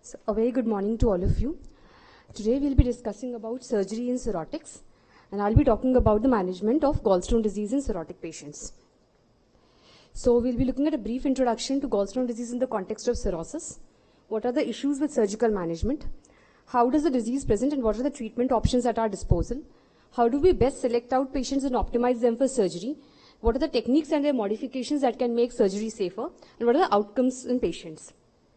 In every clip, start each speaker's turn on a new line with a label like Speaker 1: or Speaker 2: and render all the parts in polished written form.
Speaker 1: So, a very good morning to all of you. Today we'll be discussing about surgery in cirrhotics, and I'll be talking about the management of gallstone disease in cirrhotic patients. So we'll be looking at a brief introduction to gallstone disease in the context of cirrhosis. What are the issues with surgical management? How does the disease present and what are the treatment options at our disposal? How do we best select out patients and optimize them for surgery? What are the techniques and their modifications that can make surgery safer? And what are the outcomes in patients?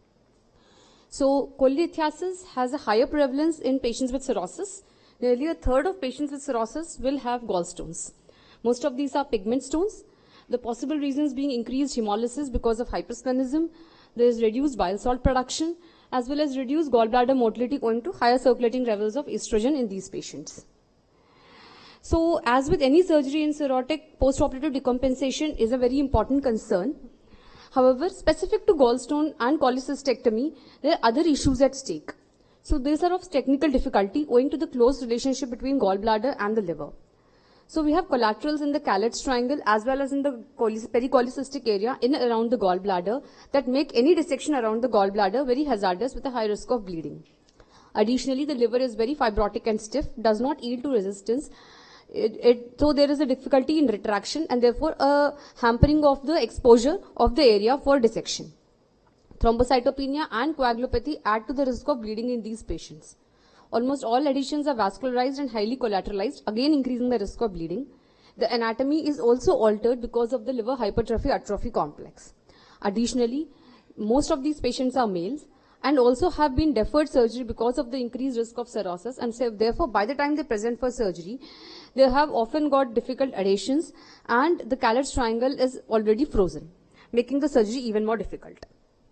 Speaker 1: So, cholelithiasis has a higher prevalence in patients with cirrhosis. Nearly a third of patients with cirrhosis will have gallstones. Most of these are pigment stones. The possible reasons being increased hemolysis because of hypersplenism. There is reduced bile salt production, as well as reduced gallbladder motility owing to higher circulating levels of estrogen in these patients. So, as with any surgery in cirrhotic, postoperative decompensation is a very important concern. However, specific to gallstone and cholecystectomy, there are other issues at stake. So these are of technical difficulty owing to the close relationship between gallbladder and the liver. So we have collaterals in the Callett's triangle as well as in the pericholecystic area in and around the gallbladder that make any dissection around the gallbladder very hazardous with a high risk of bleeding. Additionally, the liver is very fibrotic and stiff, does not yield to resistance. So there is a difficulty in retraction and therefore a hampering of the exposure of the area for dissection. Thrombocytopenia and coagulopathy add to the risk of bleeding in these patients. Almost all adhesions are vascularized and highly collateralized, again increasing the risk of bleeding. The anatomy is also altered because of the liver hypertrophy-atrophy complex. Additionally, most of these patients are males and also have been deferred surgery because of the increased risk of cirrhosis, and so therefore by the time they present for surgery, they have often got difficult adhesions and the Callett's triangle is already frozen, making the surgery even more difficult.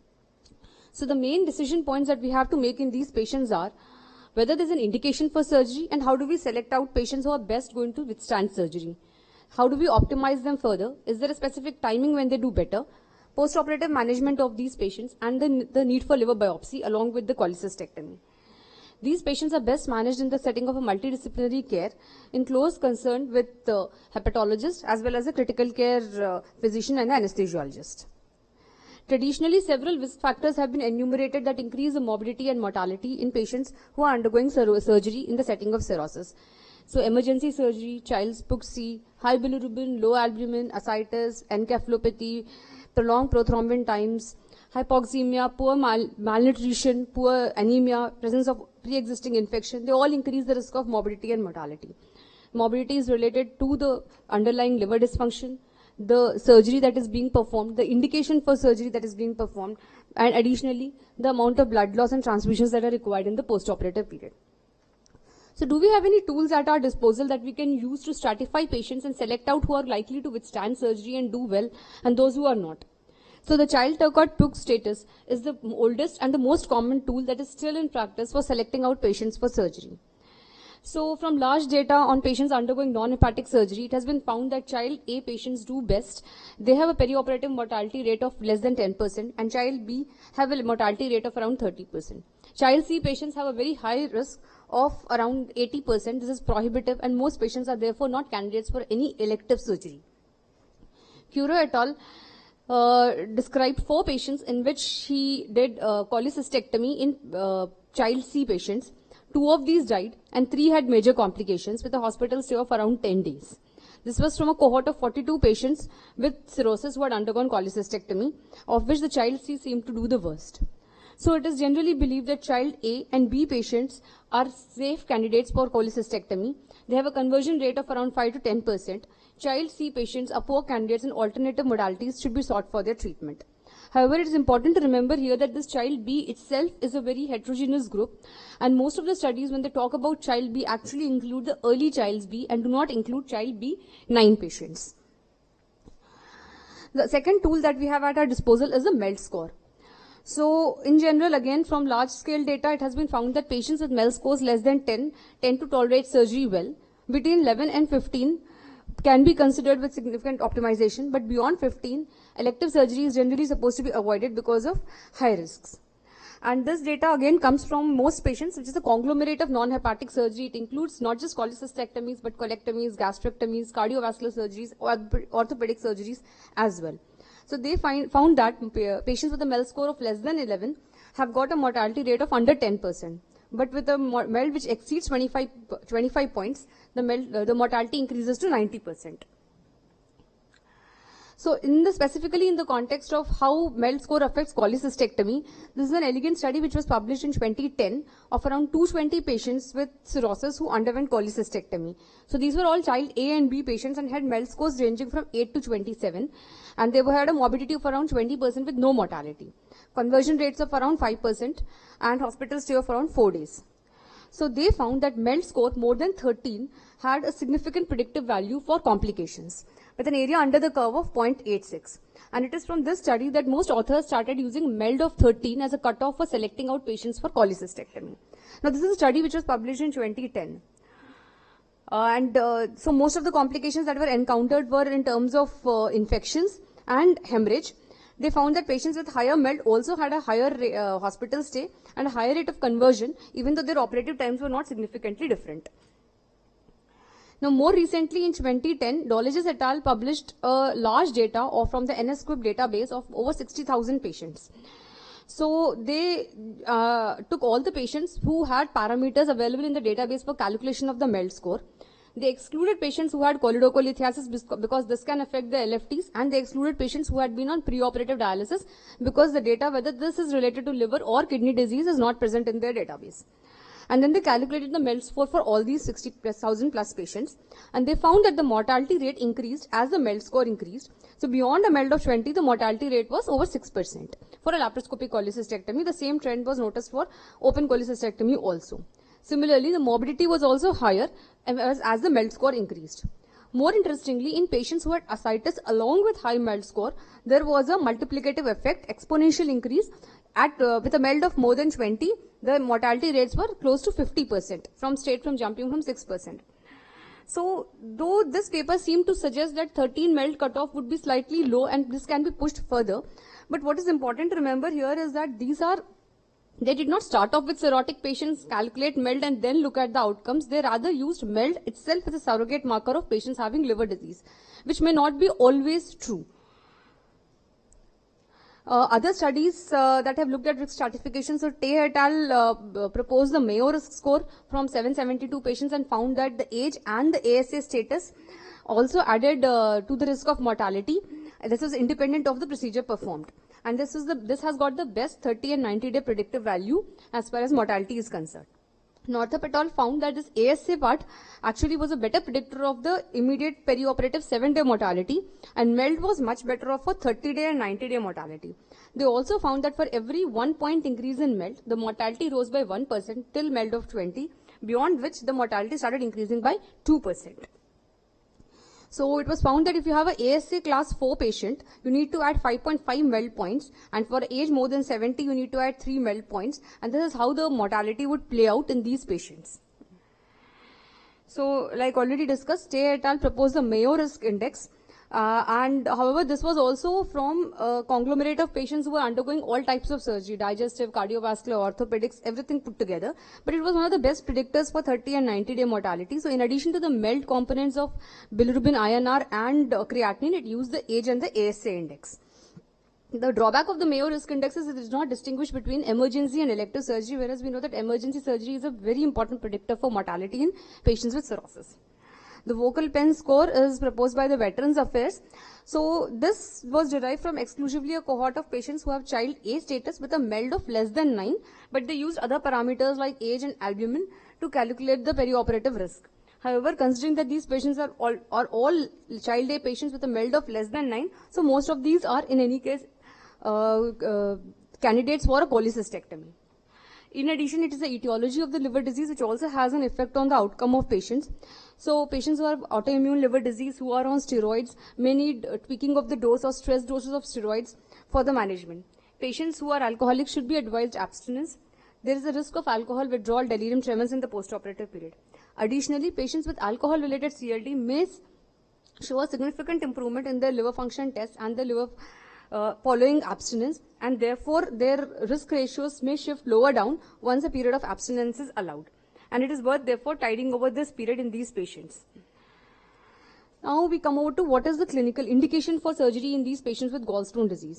Speaker 1: So the main decision points that we have to make in these patients are whether there's an indication for surgery and how do we select out patients who are best going to withstand surgery. How do we optimize them further? Is there a specific timing when they do better? Postoperative management of these patients and the need for liver biopsy along with the cholecystectomy. These patients are best managed in the setting of a multidisciplinary care in close concern with the hepatologist as well as a critical care physician and anesthesiologist. Traditionally, several risk factors have been enumerated that increase the morbidity and mortality in patients who are undergoing surgery in the setting of cirrhosis. So, emergency surgery, child's PUC, high bilirubin, low albumin, ascites, encephalopathy, prolonged prothrombin times, hypoxemia, poor malnutrition, poor anemia, presence of pre-existing infection, they all increase the risk of morbidity and mortality. Morbidity is related to the underlying liver dysfunction, the surgery that is being performed, the indication for surgery that is being performed, and additionally, the amount of blood loss and transfusions that are required in the postoperative period. So do we have any tools at our disposal that we can use to stratify patients and select out who are likely to withstand surgery and do well and those who are not? So the Child-Turcot PUC status is the oldest and the most common tool that is still in practice for selecting out patients for surgery. So from large data on patients undergoing non-hepatic surgery, it has been found that child A patients do best. They have a perioperative mortality rate of less than 10% and child B have a mortality rate of around 30%. Child C patients have a very high risk of around 80%. This is prohibitive and most patients are therefore not candidates for any elective surgery. Curo et al. Described 4 patients in which he did cholecystectomy in child C patients. 2 of these died and 3 had major complications with a hospital stay of around 10 days. This was from a cohort of 42 patients with cirrhosis who had undergone cholecystectomy, of which the child C seemed to do the worst. So it is generally believed that child A and B patients are safe candidates for cholecystectomy. They have a conversion rate of around 5 to 10%. Child C patients are poor candidates and alternative modalities should be sought for their treatment. However, it is important to remember here that this child B itself is a very heterogeneous group and most of the studies when they talk about child B actually include the early child B and do not include child B9 patients. The second tool that we have at our disposal is a MELD score. So in general, again from large scale data, it has been found that patients with MELD scores less than 10 tend to tolerate surgery well. Between 11 and 15 can be considered with significant optimization, but beyond 15, elective surgery is generally supposed to be avoided because of high risks. And this data again comes from most patients, which is a conglomerate of non-hepatic surgery. It includes not just cholecystectomies, but colectomies, gastrectomies, cardiovascular surgeries, orthopedic surgeries as well. So they found that patients with a MELD score of less than 11 have got a mortality rate of under 10%. But with a MELD which exceeds 25 points, the mortality increases to 90%. So specifically in the context of how MELD score affects cholecystectomy, this is an elegant study which was published in 2010 of around 220 patients with cirrhosis who underwent cholecystectomy. So these were all child A and B patients and had MELD scores ranging from 8 to 27, and they had a morbidity of around 20% with no mortality. Conversion rates of around 5% and hospital stay of around 4 days. So they found that MELD score more than 13 had a significant predictive value for complications, with an area under the curve of 0.86. And it is from this study that most authors started using MELD of 13 as a cutoff for selecting out patients for cholecystectomy. Now, this is a study which was published in 2010. So most of the complications that were encountered were in terms of infections and hemorrhage. They found that patients with higher MELD also had a higher hospital stay and a higher rate of conversion, even though their operative times were not significantly different. Now, more recently in 2010, Dolges et al. Published large data from the NSQIP database of over 60,000 patients. So they took all the patients who had parameters available in the database for calculation of the MELD score. They excluded patients who had choledocholitis because this can affect the LFTs, and they excluded patients who had been on preoperative dialysis because the data whether this is related to liver or kidney disease is not present in their database. And then they calculated the MELD score for all these 60,000 plus patients, and they found that the mortality rate increased as the MELD score increased. So beyond a MELD of 20, the mortality rate was over 6%. For a laparoscopic cholecystectomy, the same trend was noticed for open cholecystectomy also. Similarly, the morbidity was also higher as the MELD score increased. More interestingly, in patients who had ascites along with high MELD score, there was a multiplicative effect, exponential increase. With a MELD of more than 20, the mortality rates were close to 50%, jumping from 6%. So, though this paper seemed to suggest that 13 MELD cutoff would be slightly low and this can be pushed further, but what is important to remember here is that they did not start off with cirrhotic patients, calculate MELD and then look at the outcomes. They rather used MELD itself as a surrogate marker of patients having liver disease, which may not be always true. Other studies that have looked at risk stratification, so Tay et al. Proposed the Mayo risk score from 772 patients and found that the age and the ASA status also added to the risk of mortality. This was independent of the procedure performed. And this has got the best 30 and 90-day predictive value as far as mortality is concerned. Northup et al. Found that this ASA part actually was a better predictor of the immediate perioperative 7-day mortality, and MELD was much better off for 30-day and 90-day mortality. They also found that for every 1 point increase in MELD, the mortality rose by 1% till MELD of 20, beyond which the mortality started increasing by 2%. So it was found that if you have an ASA class 4 patient, you need to add 5.5 MELD points, and for age more than 70, you need to add 3 MELD points, and this is how the mortality would play out in these patients. So, like already discussed, Tay et al. Proposed the Mayo Risk Index, and however, this was also from a conglomerate of patients who were undergoing all types of surgery, digestive, cardiovascular, orthopedics, everything put together. But it was one of the best predictors for 30 and 90-day mortality. So in addition to the MELD components of bilirubin, INR and creatinine, it used the age and the ASA index. The drawback of the Mayo Risk Index is it does not distinguish between emergency and elective surgery, whereas we know that emergency surgery is a very important predictor for mortality in patients with cirrhosis. The Vocal Pen score is proposed by the Veterans Affairs. So this was derived from exclusively a cohort of patients who have child A status with a MELD of less than 9, but they used other parameters like age and albumin to calculate the perioperative risk. However, considering that these patients are all child A patients with a MELD of less than 9, so most of these are in any case candidates for a cholecystectomy. In addition, it is the etiology of the liver disease which also has an effect on the outcome of patients. So patients who have autoimmune liver disease who are on steroids may need tweaking of the dose or stress doses of steroids for the management. Patients who are alcoholic should be advised abstinence. There is a risk of alcohol withdrawal, delirium tremens in the postoperative period. Additionally, patients with alcohol-related CLD may show a significant improvement in their liver function test and the liver following abstinence, and therefore their risk ratios may shift lower down once a period of abstinence is allowed. And it is worth therefore tiding over this period in these patients. Now we come over to what is the clinical indication for surgery in these patients with gallstone disease.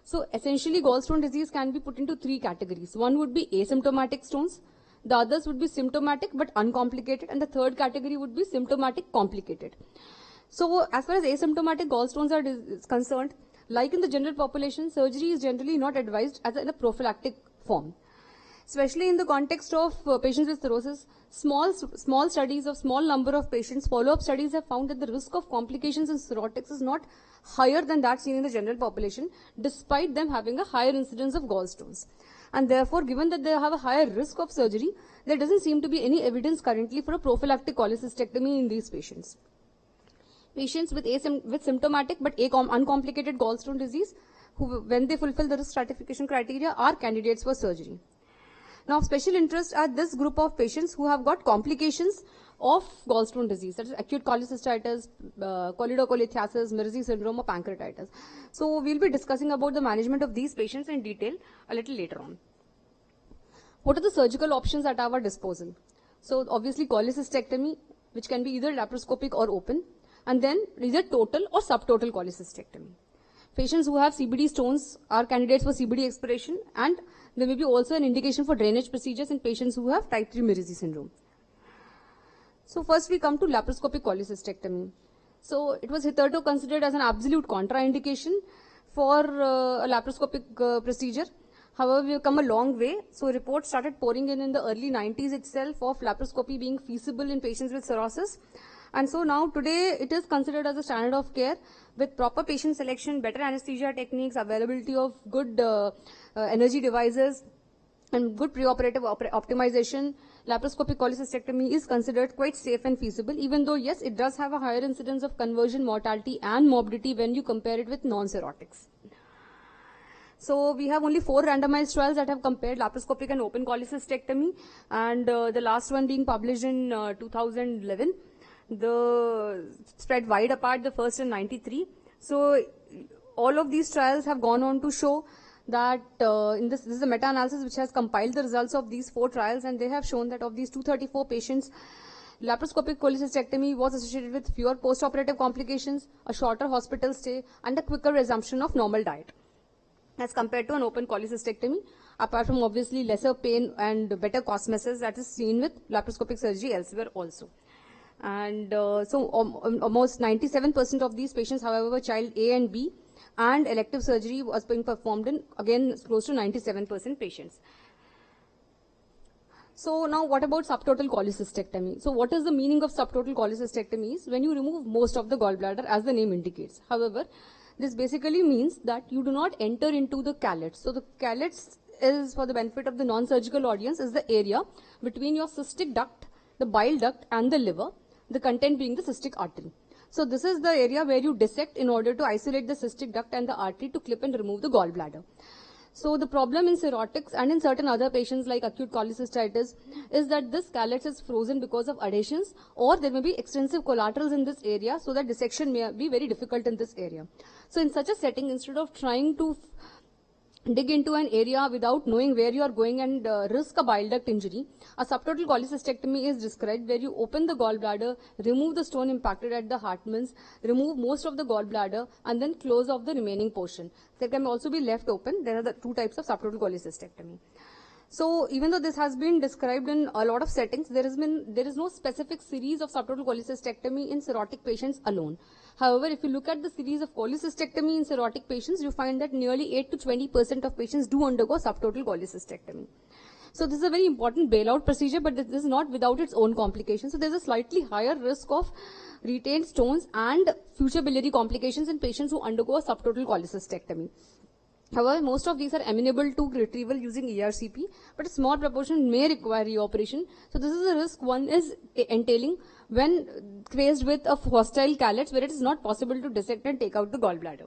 Speaker 1: So essentially, gallstone disease can be put into three categories. One would be asymptomatic stones, the others would be symptomatic but uncomplicated, and the third category would be symptomatic complicated. So as far as asymptomatic gallstones are concerned, like in the general population, surgery is generally not advised as in a prophylactic form. Especially in the context of patients with cirrhosis, small studies of small number of patients, follow-up studies have found that the risk of complications in cirrhotics is not higher than that seen in the general population, despite them having a higher incidence of gallstones. And therefore, given that they have a higher risk of surgery, there doesn't seem to be any evidence currently for a prophylactic cholecystectomy in these patients. Patients with symptomatic but uncomplicated gallstone disease, who, when they fulfill the risk stratification criteria, are candidates for surgery. Now, of special interest are this group of patients who have got complications of gallstone disease, such as acute cholecystitis, cholelithiasis, Mirzi syndrome, or pancreatitis. So, we'll be discussing about the management of these patients in detail a little later on. What are the surgical options at our disposal? So, obviously, cholecystectomy, which can be either laparoscopic or open, and then either total or subtotal cholecystectomy. Patients who have CBD stones are candidates for CBD expiration, and there may be also an indication for drainage procedures in patients who have type 3 Mirzi syndrome. So first we come to laparoscopic cholecystectomy. So it was hitherto considered as an absolute contraindication for a laparoscopic procedure. However, we have come a long way. So reports started pouring in the early 90s itself of laparoscopy being feasible in patients with cirrhosis. And so now today it is considered as a standard of care with proper patient selection, better anesthesia techniques, availability of good energy devices, and good preoperative optimization. Laparoscopic cholecystectomy is considered quite safe and feasible, even though yes, it does have a higher incidence of conversion, mortality and morbidity when you compare it with non-cirrhotics. So we have only 4 randomized trials that have compared laparoscopic and open cholecystectomy, and the last one being published in 2011. The spread wide apart, the first in 93. So all of these trials have gone on to show that this is a meta-analysis which has compiled the results of these 4 trials, and they have shown that of these 234 patients, laparoscopic cholecystectomy was associated with fewer post-operative complications, a shorter hospital stay, and a quicker resumption of normal diet as compared to an open cholecystectomy, apart from obviously lesser pain and better cost message that is seen with laparoscopic surgery elsewhere also. And so almost 97% of these patients, however, were child A and B, and elective surgery was being performed in, again, close to 97% patients. So now what about subtotal cholecystectomy? So what is the meaning of subtotal cholecystectomy? Is when you remove most of the gallbladder, as the name indicates. However, this basically means that you do not enter into the calyx. So the calyx is, for the benefit of the non-surgical audience, is the area between your cystic duct, the bile duct and the liver, the content being the cystic artery. So this is the area where you dissect in order to isolate the cystic duct and the artery to clip and remove the gallbladder. So the problem in cirrhotics and in certain other patients like acute cholecystitis is that this calyx is frozen because of adhesions, or there may be extensive collaterals in this area, so that dissection may be very difficult in this area. So in such a setting, instead of trying to dig into an area without knowing where you are going and risk a bile duct injury, a subtotal cholecystectomy is described, where you open the gallbladder, remove the stone impacted at the Hartmann's, remove most of the gallbladder, and then close off the remaining portion. There can also be left open. There are the 2 types of subtotal cholecystectomy. So even though this has been described in a lot of settings, there is no specific series of subtotal cholecystectomy in cirrhotic patients alone. However, if you look at the series of cholecystectomy in cirrhotic patients, you find that nearly 8 to 20% of patients do undergo subtotal cholecystectomy. So this is a very important bailout procedure, but this is not without its own complications. So there's a slightly higher risk of retained stones and future biliary complications in patients who undergo a subtotal cholecystectomy. However, most of these are amenable to retrieval using ERCP, but a small proportion may require reoperation. So this is a risk one is entailing when faced with a hostile calyx where it is not possible to dissect and take out the gallbladder.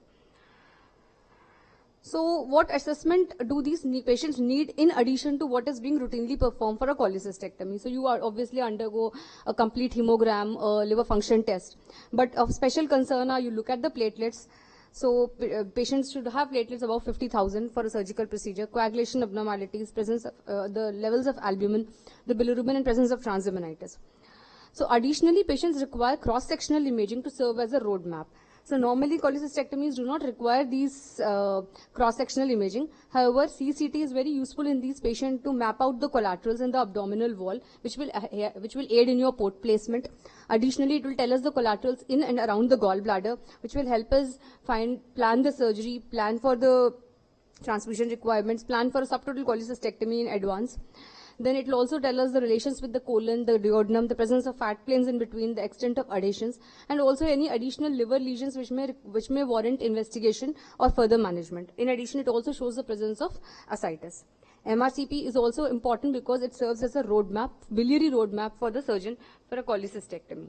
Speaker 1: So what assessment do these patients need in addition to what is being routinely performed for a cholecystectomy? So you are obviously undergo a complete hemogram, a liver function test. But of special concern are you look at the platelets. So patients should have platelets above 50,000 for a surgical procedure, coagulation abnormalities, presence of the levels of albumin, the bilirubin, and presence of transaminitis. So additionally, patients require cross-sectional imaging to serve as a roadmap. So normally cholecystectomies do not require these cross-sectional imaging. However, CCT is very useful in these patients to map out the collaterals in the abdominal wall, which will aid in your port placement. Additionally, it will tell us the collaterals in and around the gallbladder, which will help us plan the surgery, plan for the transfusion requirements, plan for a subtotal cholecystectomy in advance. Then it will also tell us the relations with the colon, the duodenum, the presence of fat planes in between, the extent of adhesions, and also any additional liver lesions which may warrant investigation or further management. In addition, it also shows the presence of ascites. MRCP is also important because it serves as a roadmap, biliary roadmap for the surgeon for a cholecystectomy.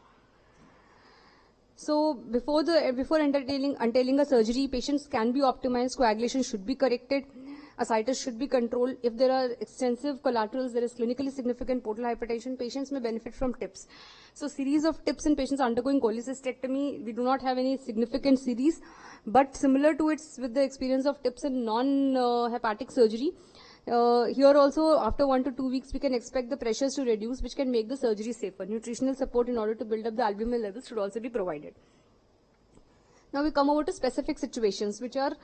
Speaker 1: So before entailing a surgery, patients can be optimized, coagulation should be corrected, ascites should be controlled. If there are extensive collaterals, there is clinically significant portal hypertension, patients may benefit from tips. So series of tips in patients undergoing cholecystectomy, we do not have any significant series, but similar to it with the experience of tips in non-hepatic surgery. Here also, after 1 to 2 weeks, we can expect the pressures to reduce, which can make the surgery safer. Nutritional support in order to build up the albumin levels should also be provided. Now we come over to specific situations, which are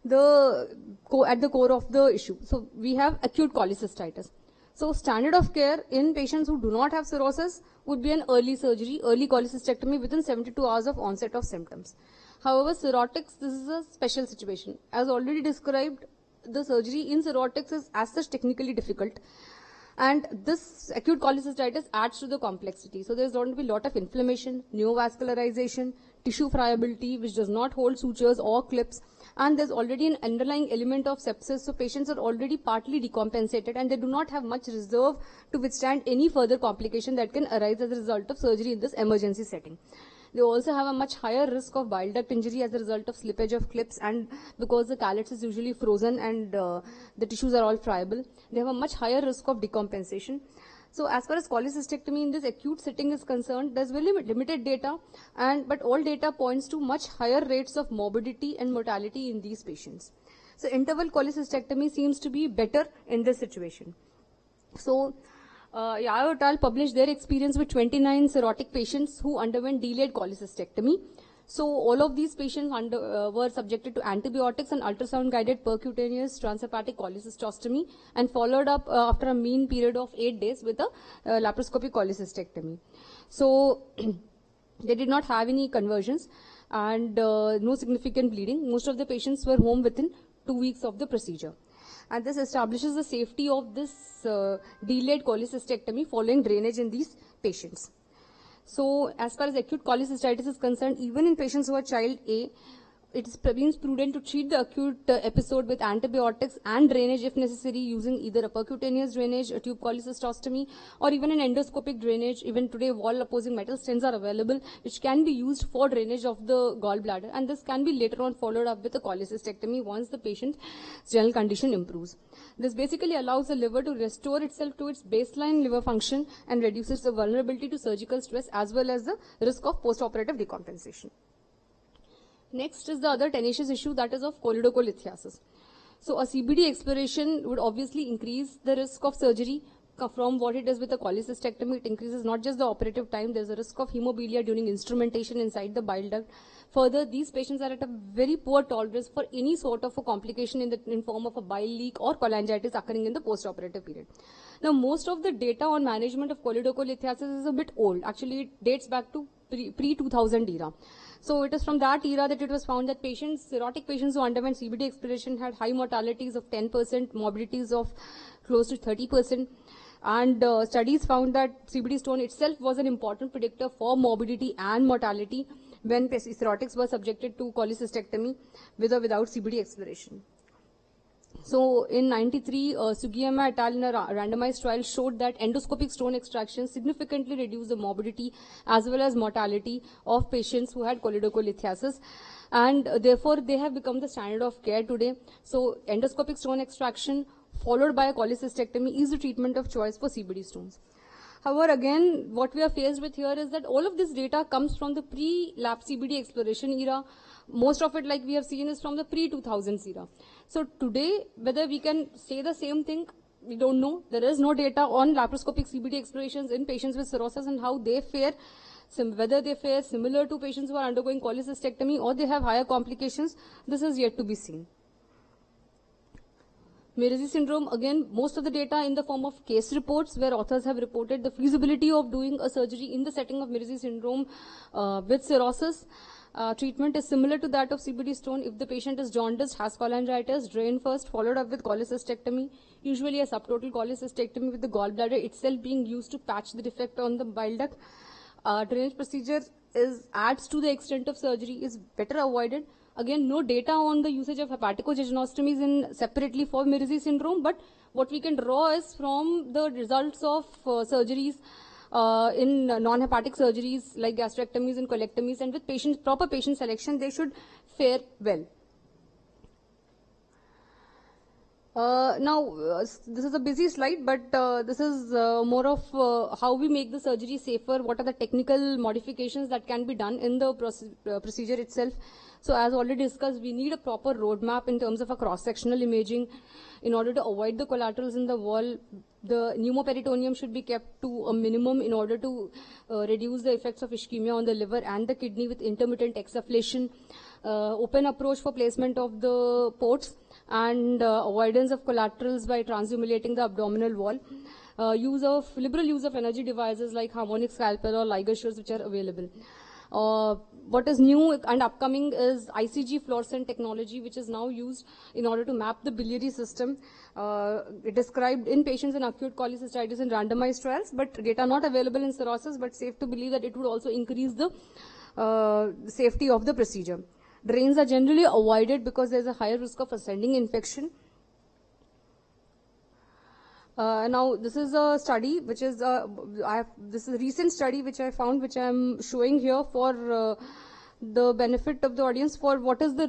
Speaker 1: at the core of the issue. So we have acute cholecystitis. So standard of care in patients who do not have cirrhosis would be an early surgery, early cholecystectomy within 72 hours of onset of symptoms. However, cirrhotics, this is a special situation. As already described, the surgery in cirrhotics is as such technically difficult, and this acute cholecystitis adds to the complexity. So there's going to be a lot of inflammation, neovascularization, tissue friability which does not hold sutures or clips, and there's already an underlying element of sepsis, so patients are already partly decompensated and they do not have much reserve to withstand any further complication that can arise as a result of surgery in this emergency setting. They also have a much higher risk of bile duct injury as a result of slippage of clips, and because the calyx is usually frozen and the tissues are all friable, they have a much higher risk of decompensation. So as far as cholecystectomy in this acute setting is concerned, there's very limited data, but all data points to much higher rates of morbidity and mortality in these patients. So interval cholecystectomy seems to be better in this situation. So Yao et al. Published their experience with 29 cirrhotic patients who underwent delayed cholecystectomy. So all of these patients were subjected to antibiotics and ultrasound-guided percutaneous transhepatic cholecystostomy and followed up after a mean period of 8 days with a laparoscopic cholecystectomy. So they did not have any conversions and no significant bleeding. Most of the patients were home within 2 weeks of the procedure. And this establishes the safety of this delayed cholecystectomy following drainage in these patients. So as far as acute cholecystitis is concerned, even in patients who are child A, it is prudent to treat the acute episode with antibiotics and drainage if necessary, using either a percutaneous drainage, a tube cholecystostomy, or even an endoscopic drainage. Even today, wall opposing metal stents are available, which can be used for drainage of the gallbladder, and this can be later on followed up with a cholecystectomy once the patient's general condition improves. This basically allows the liver to restore itself to its baseline liver function and reduces the vulnerability to surgical stress as well as the risk of postoperative decompensation. Next is the other tenacious issue, that is of choledocholithiasis. So a CBD exploration would obviously increase the risk of surgery from what it is with a cholecystectomy. It increases not just the operative time, there's a risk of hemophilia during instrumentation inside the bile duct. Further, these patients are at a very poor tolerance for any sort of a complication in form of a bile leak or cholangitis occurring in the postoperative period. Now, most of the data on management of choledocholithiasis is a bit old. Actually, it dates back to pre-2000 era. So it is from that era that it was found that cirrhotic patients who underwent CBD exploration had high mortalities of 10%, morbidities of close to 30%. And studies found that CBD stone itself was an important predictor for morbidity and mortality when cirrhotics were subjected to cholecystectomy with or without CBD exploration. So in 93, Sugiyama et al. In a randomized trial showed that endoscopic stone extraction significantly reduced the morbidity as well as mortality of patients who had choledocholithiasis, and therefore they have become the standard of care today. So endoscopic stone extraction followed by a cholecystectomy is the treatment of choice for CBD stones. However, again, what we are faced with here is that all of this data comes from the pre-lap CBD exploration era. Most of it, like we have seen, is from the pre-2000s era. So today, whether we can say the same thing, we don't know. There is no data on laparoscopic CBD explorations in patients with cirrhosis and how they fare. whether they fare similar to patients who are undergoing cholecystectomy or they have higher complications, this is yet to be seen. Mersey syndrome, again, most of the data in the form of case reports where authors have reported the feasibility of doing a surgery in the setting of Mersey syndrome with cirrhosis. Treatment is similar to that of CBD stone. If the patient is jaundiced, has cholangitis, drain first, followed up with cholecystectomy, usually a subtotal cholecystectomy with the gallbladder itself being used to patch the defect on the bile duct. Drainage procedure adds to the extent of surgery, is better avoided. Again, no data on the usage of hepaticojejunostomies separately for Mersey syndrome, but what we can draw is from the results of surgeries in non-hepatic surgeries like gastrectomies and colectomies, and with proper patient selection, they should fare well. This is a busy slide, but this is more of how we make the surgery safer, what are the technical modifications that can be done in the procedure itself. So as already discussed, we need a proper roadmap in terms of a cross-sectional imaging in order to avoid the collaterals in the wall. The pneumoperitoneum should be kept to a minimum in order to reduce the effects of ischemia on the liver and the kidney with intermittent exsufflation. Open approach for placement of the ports and avoidance of collaterals by transhumulating the abdominal wall. Liberal use of energy devices like harmonic scalpel or ligashers which are available. What is new and upcoming is ICG fluorescent technology, which is now used in order to map the biliary system. Described in patients in acute cholecystitis in randomized trials, but data not available in cirrhosis, but safe to believe that it would also increase the safety of the procedure. Drains are generally avoided because there is a higher risk of ascending infection. Now, this is a study which is this is a recent study which I found, which I am showing here for the benefit of the audience. For what are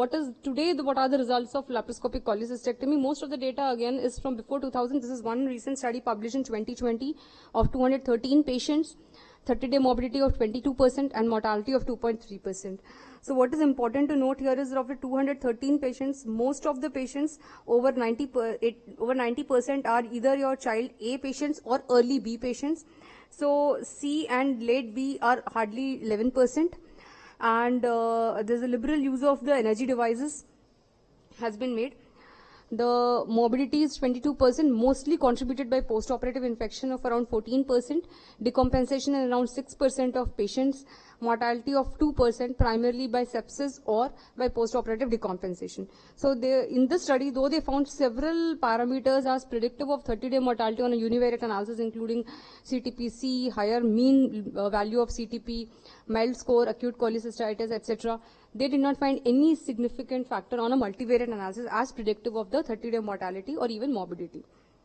Speaker 1: the results of laparoscopic cholecystectomy? Most of the data again is from before 2000. This is one recent study published in 2020 of 213 patients, 30-day morbidity of 22% and mortality of 2.3%. So what is important to note here is that of the 213 patients, most of the patients, over 90% are either your child A patients or early B patients. So C and late B are hardly 11%. And there's a liberal use of the energy devices has been made. The morbidity is 22%, mostly contributed by post-operative infection of around 14%, decompensation in around 6% of patients, mortality of 2% primarily by sepsis or by post-operative decompensation. So in this study, though they found several parameters as predictive of 30-day mortality on a univariate analysis, including CTP-C, higher mean value of CTP, mild score, acute cholecystitis, etc., they did not find any significant factor on a multivariate analysis as predictive of the 30-day mortality or even morbidity.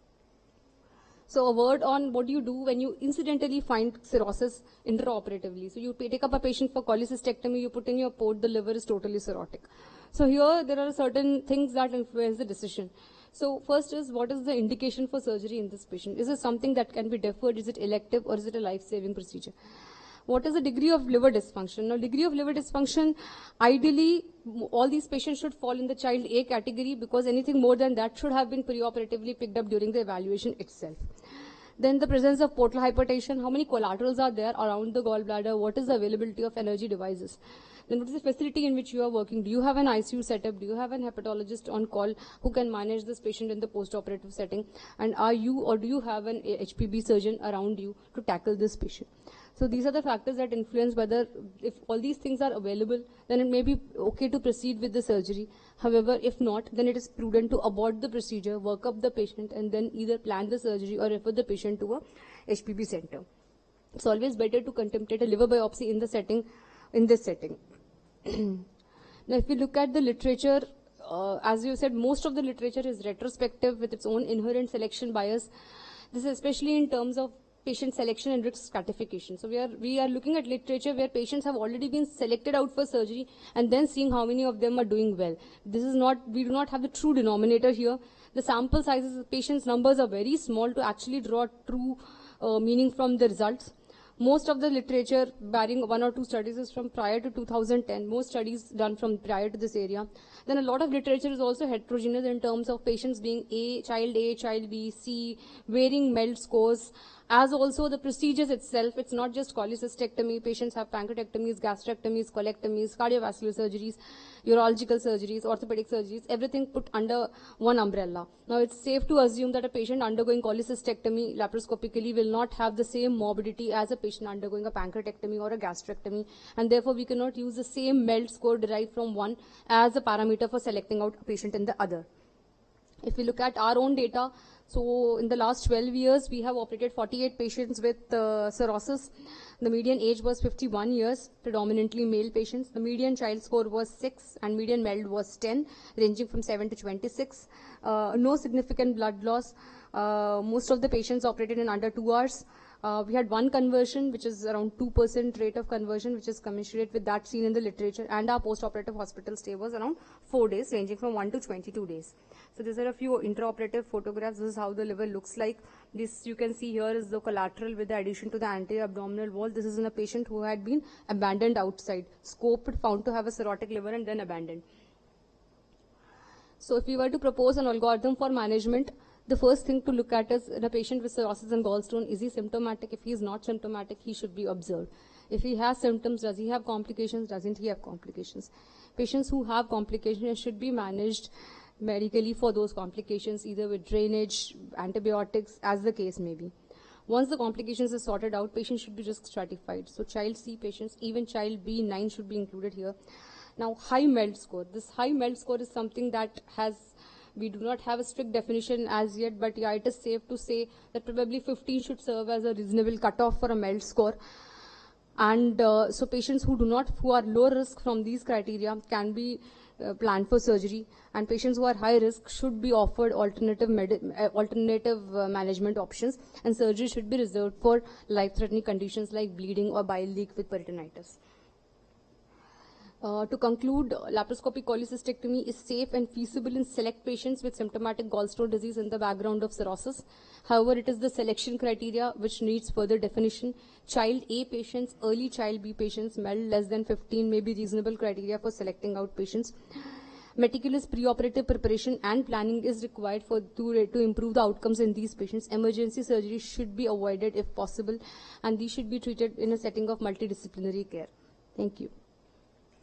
Speaker 1: So a word on what do you do when you incidentally find cirrhosis intraoperatively. So you take up a patient for cholecystectomy, you put in your port, the liver is totally cirrhotic. So here there are certain things that influence the decision. So first is, what is the indication for surgery in this patient? Is it something that can be deferred? Is it elective or is it a life-saving procedure? What is the degree of liver dysfunction? Now, degree of liver dysfunction, ideally, all these patients should fall in the child A category because anything more than that should have been preoperatively picked up during the evaluation itself. Then the presence of portal hypertension, how many collaterals are there around the gallbladder? What is the availability of energy devices? Then what is the facility in which you are working? Do you have an ICU setup? Do you have an hepatologist on call who can manage this patient in the post-operative setting? And are you or do you have an HPB surgeon around you to tackle this patient? So these are the factors that influence whether, if all these things are available, then it may be okay to proceed with the surgery. However, if not, then it is prudent to abort the procedure, work up the patient, and then either plan the surgery or refer the patient to a HPB center. It's always better to contemplate a liver biopsy in this setting. Now, if you look at the literature, as you said, most of the literature is retrospective with its own inherent selection bias. This is especially in terms of patient selection and risk stratification. So we are looking at literature where patients have already been selected out for surgery and then seeing how many of them are doing well. We do not have the true denominator here. The sample sizes of patients' numbers are very small to actually draw true meaning from the results. Most of the literature, barring one or two studies, is from prior to 2010. Most studies done from prior to this area. Then a lot of literature is also heterogeneous in terms of patients being child A, child B, C, varying MELD scores, as also the procedures itself. It's not just cholecystectomy. Patients have pancreatectomies, gastrectomies, colectomies, cardiovascular surgeries, urological surgeries, orthopedic surgeries, everything put under one umbrella. Now, it's safe to assume that a patient undergoing cholecystectomy laparoscopically will not have the same morbidity as a patient undergoing a pancreatectomy or a gastrectomy, and therefore we cannot use the same MELD score derived from one as a parameter for selecting out a patient in the other. If we look at our own data, so in the last 12 years, we have operated 48 patients with cirrhosis. The median age was 51 years, predominantly male patients. The median child score was 6 and median MELD was 10, ranging from 7 to 26. No significant blood loss. Most of the patients operated in under 2 hours. We had one conversion, which is around 2% rate of conversion, which is commensurate with that seen in the literature, and our post-operative hospital stay was around 4 days, ranging from 1 to 22 days. So these are a few intraoperative photographs. This is how the liver looks like. This you can see here is the collateral with the addition to the anterior abdominal wall. This is in a patient who had been abandoned outside, scoped, found to have a cirrhotic liver, and then abandoned. So if we were to propose an algorithm for management, the first thing to look at is in a patient with cirrhosis and gallstone, is he symptomatic? If he is not symptomatic, he should be observed. If he has symptoms, does he have complications? Doesn't he have complications? Patients who have complications should be managed medically for those complications, either with drainage, antibiotics, as the case may be. Once the complications are sorted out, patients should be risk stratified. So child C patients, even child B9 should be included here. Now, high MELD score. This high MELD score is something that we do not have a strict definition as yet, but yeah, it is safe to say that probably 15 should serve as a reasonable cutoff for a MELD score. And so patients who are low risk from these criteria can be planned for surgery, and patients who are high risk should be offered alternative management options, and surgery should be reserved for life-threatening conditions like bleeding or bile leak with peritonitis. To conclude, laparoscopic cholecystectomy is safe and feasible in select patients with symptomatic gallstone disease in the background of cirrhosis. However, it is the selection criteria which needs further definition. Child A patients, early child B patients, MELD less than 15 may be reasonable criteria for selecting out patients. Meticulous preoperative preparation and planning is required to improve the outcomes in these patients. Emergency surgery should be avoided if possible, and these should be treated in a setting of multidisciplinary care. Thank you.